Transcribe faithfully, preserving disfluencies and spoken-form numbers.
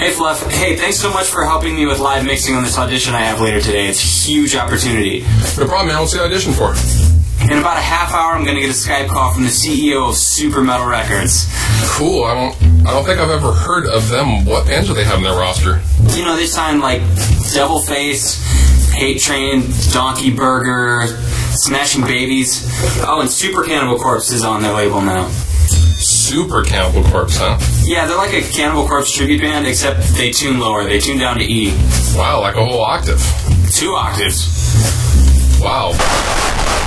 Hey, Fluff. Hey, thanks so much for helping me with live mixing on this audition I have later today. It's a huge opportunity. No problem, man. What's the audition for? In about a half hour, I'm going to get a Skype call from the C E O of Super Metal Records. Cool. I don't I don't think I've ever heard of them. What bands do they have in their roster? You know, they signed, like, Devil Face, Hate Train, Donkey Burger, Smashing Babies. Oh, and Super Cannibal Corpse is on their label now. Super Cannibal Corpse, huh? Yeah, they're like a Cannibal Corpse tribute band, except they tune lower. They tune down to E. Wow, like a whole octave. Two octaves. Wow.